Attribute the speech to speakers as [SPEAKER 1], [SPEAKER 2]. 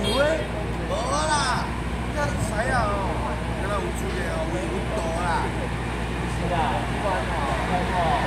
[SPEAKER 1] 有诶，无啦，这使啊哦，敢若有出个哦，有大啦。是啦，不管哦，